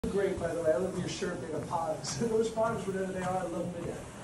Great, by the way. I love your shirt made of pogs. Those pogs, whatever they are, I love them to death.